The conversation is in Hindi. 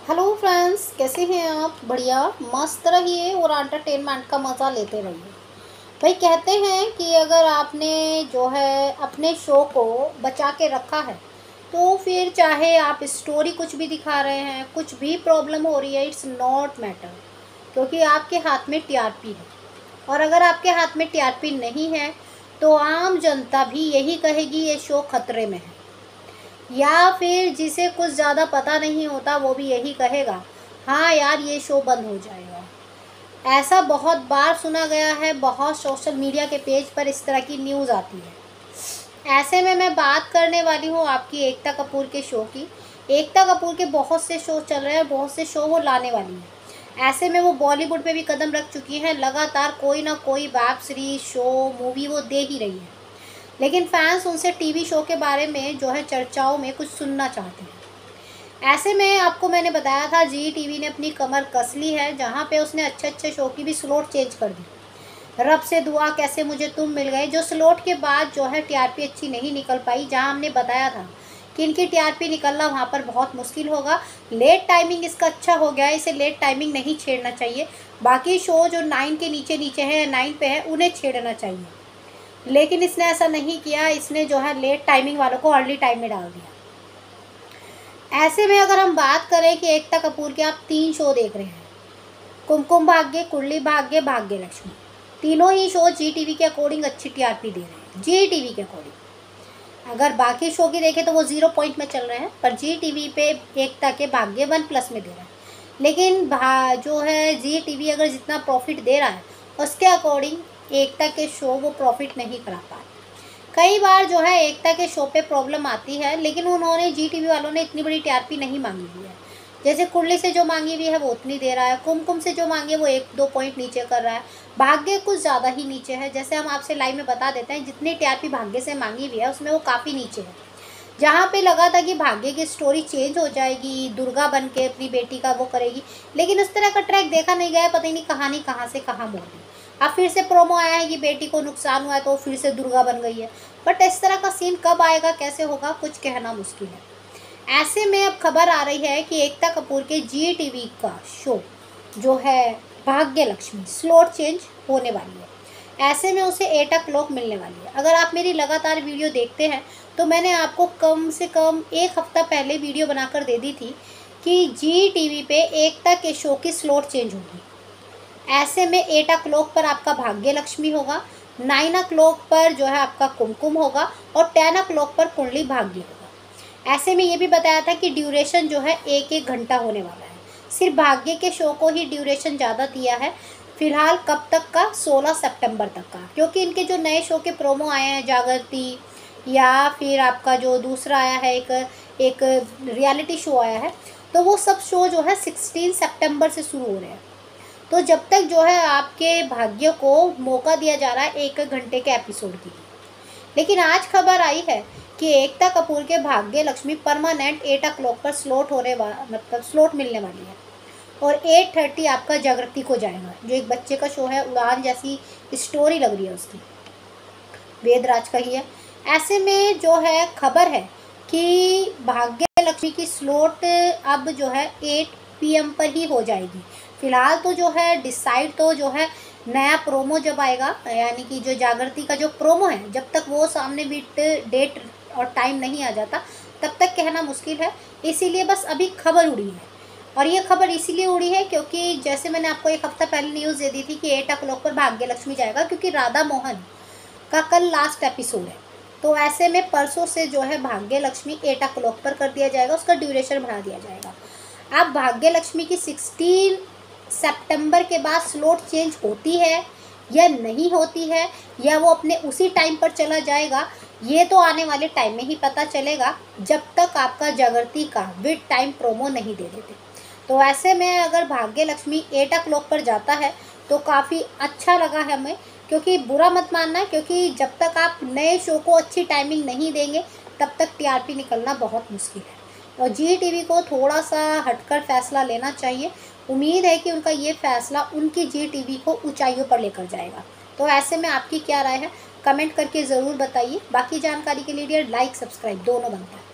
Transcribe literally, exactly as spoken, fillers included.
हेलो फ्रेंड्स, कैसे हैं आप? बढ़िया मस्त रहिए और एंटरटेनमेंट का मज़ा लेते रहिए। भाई कहते हैं कि अगर आपने जो है अपने शो को बचा के रखा है तो फिर चाहे आप स्टोरी कुछ भी दिखा रहे हैं, कुछ भी प्रॉब्लम हो रही है, इट्स नॉट मैटर, क्योंकि आपके हाथ में टीआरपी है। और अगर आपके हाथ में टीआरपी नहीं है तो आम जनता भी यही कहेगी ये शो खतरे में है, या फिर जिसे कुछ ज़्यादा पता नहीं होता वो भी यही कहेगा हाँ यार ये शो बंद हो जाएगा। ऐसा बहुत बार सुना गया है, बहुत सोशल मीडिया के पेज पर इस तरह की न्यूज़ आती है। ऐसे में मैं बात करने वाली हूँ आपकी एकता कपूर के शो की। एकता कपूर के बहुत से शो चल रहे हैं, बहुत से शो वो लाने वाली है। ऐसे में वो बॉलीवुड पे भी कदम रख चुकी हैं, लगातार कोई ना कोई वेब सीरीज, शो, मूवी वो दे ही रही है। लेकिन फैंस उनसे टीवी शो के बारे में जो है चर्चाओं में कुछ सुनना चाहते हैं। ऐसे में आपको मैंने बताया था जी टीवी ने अपनी कमर कस ली है, जहाँ पे उसने अच्छे अच्छे शो की भी स्लॉट चेंज कर दी। रब से दुआ, कैसे मुझे तुम मिल गए, जो स्लॉट के बाद जो है टीआरपी अच्छी नहीं निकल पाई, जहाँ हमने बताया था कि इनकी टीआरपी निकलना वहाँ पर बहुत मुश्किल होगा। लेट टाइमिंग इसका अच्छा हो गया है, इसे लेट टाइमिंग नहीं छेड़ना चाहिए। बाकी शो जो नाइन के नीचे नीचे हैं, नाइन पे है, उन्हें छेड़ना चाहिए। लेकिन इसने ऐसा नहीं किया, इसने जो है लेट टाइमिंग वालों को अर्ली टाइम में डाल दिया। ऐसे में अगर हम बात करें कि एकता कपूर के आप तीन शो देख रहे हैं, कुमकुम भाग्य, कुंडली भाग्य, भाग्य लक्ष्मी, तीनों ही शो जी टीवी के अकॉर्डिंग अच्छी टीआरपी दे रहे हैं। जी टीवी के अकॉर्डिंग अगर बाकी शो की देखें तो वो ज़ीरो पॉइंट में चल रहे हैं, पर जी टीवी पे एकता के भाग्य वन प्लस में दे रहा है। लेकिन भा जो है जी टीवी अगर जितना प्रॉफिट दे रहा है उसके अकॉर्डिंग एकता के शो वो प्रॉफिट नहीं करा पा रहे। कई बार जो है एकता के शो पे प्रॉब्लम आती है, लेकिन उन्होंने जी टीवी वालों ने इतनी बड़ी टीआरपी नहीं मांगी हुई है। जैसे कुंडली से जो मांगी हुई है वो उतनी दे रहा है, कुमकुम से जो मांगी है वो एक दो पॉइंट नीचे कर रहा है, भाग्य कुछ ज़्यादा ही नीचे है। जैसे हम आपसे लाइव में बता देते हैं, जितनी टीआरपी भाग्य से मांगी हुई है उसमें वो काफ़ी नीचे है। जहाँ पे लगा था कि भाग्य की स्टोरी चेंज हो जाएगी, दुर्गा बन के अपनी बेटी का वो करेगी, लेकिन उस तरह का ट्रैक देखा नहीं गया। पता ही नहीं कहानी कहाँ से कहाँ मोड़ दी। अब फिर से प्रोमो आया है कि बेटी को नुकसान हुआ है तो फिर से दुर्गा बन गई है। बट इस तरह का सीन कब आएगा, कैसे होगा, कुछ कहना मुश्किल है। ऐसे में अब खबर आ रही है कि एकता कपूर के जी टीवी का शो जो है भाग्य लक्ष्मी स्लॉट चेंज होने वाली है। ऐसे में उसे एट ओ क्लॉक मिलने वाली है। अगर आप मेरी लगातार वीडियो देखते हैं तो मैंने आपको कम से कम एक हफ्ता पहले वीडियो बनाकर दे दी थी कि जी टीवी पे एकता के शो की स्लॉट चेंज होगी। ऐसे में एट ओ क्लॉक पर आपका भाग्य लक्ष्मी होगा, नाइन ओ क्लॉक पर जो है आपका कुमकुम होगा और टेन ओ क्लॉक पर कुंडली भाग्य होगा। ऐसे में ये भी बताया था कि ड्यूरेशन जो है एक एक घंटा होने वाला है। सिर्फ भाग्य के शो को ही ड्यूरेशन ज़्यादा दिया है फिलहाल। कब तक का? सोलह सितंबर तक का, क्योंकि इनके जो नए शो के प्रोमो आए हैं, जागृति, या फिर आपका जो दूसरा आया है एक एक रियलिटी शो आया है, तो वो सब शो जो है सिक्सटीन सितंबर से शुरू हो रहे हैं। तो जब तक जो है आपके भाग्य को मौका दिया जा रहा है एक घंटे के एपिसोड की। लेकिन आज खबर आई है कि एकता कपूर के Bhagya Lakshmi permanent eight o'clock पर स्लॉट होने वाला, मतलब स्लॉट मिलने वाली है। और एट थर्टी आपका जागृति को जाएगा, जो एक बच्चे का शो है, उड़ान जैसी स्टोरी लग रही है उसकी, वेदराज का ही है। ऐसे में जो है खबर है कि भाग्य लक्ष्मी की स्लॉट अब जो है एट पी एम पर ही हो जाएगी। फिलहाल तो जो है डिसाइड तो जो है नया प्रोमो जब आएगा, यानी कि जो जागृति का जो प्रोमो है, जब तक वो सामने बीट डेट और टाइम नहीं आ जाता तब तक कहना मुश्किल है। इसीलिए बस अभी खबर उड़ी है, और ये खबर इसीलिए उड़ी है क्योंकि जैसे मैंने आपको एक हफ्ता पहले न्यूज़ दे दी थी कि एट ओ क्लॉक पर भाग्य लक्ष्मी जाएगा, क्योंकि राधा मोहन का कल लास्ट एपिसोड है। तो ऐसे में परसों से जो है भाग्य लक्ष्मी एट ओ क्लॉक पर कर दिया जाएगा, उसका ड्यूरेशन बढ़ा दिया जाएगा। अब भाग्य लक्ष्मी की सिक्सटीन सितंबर के बाद स्लॉट चेंज होती है या नहीं होती है, या वो अपने उसी टाइम पर चला जाएगा, ये तो आने वाले टाइम में ही पता चलेगा, जब तक आपका जागृति का विद टाइम प्रोमो नहीं दे देते। तो ऐसे में अगर भाग्य लक्ष्मी एट ओ क्लॉक पर जाता है तो काफ़ी अच्छा लगा है हमें, क्योंकि बुरा मत मानना, क्योंकि जब तक आप नए शो को अच्छी टाइमिंग नहीं देंगे तब तक टीआरपी निकलना बहुत मुश्किल है। और जी टीवी को थोड़ा सा हटकर फैसला लेना चाहिए। उम्मीद है कि उनका ये फैसला उनकी जी टीवी को ऊंचाइयों पर लेकर जाएगा। तो ऐसे में आपकी क्या राय है, कमेंट करके ज़रूर बताइए। बाकी जानकारी के लिए लाइक सब्सक्राइब दोनों बनता है।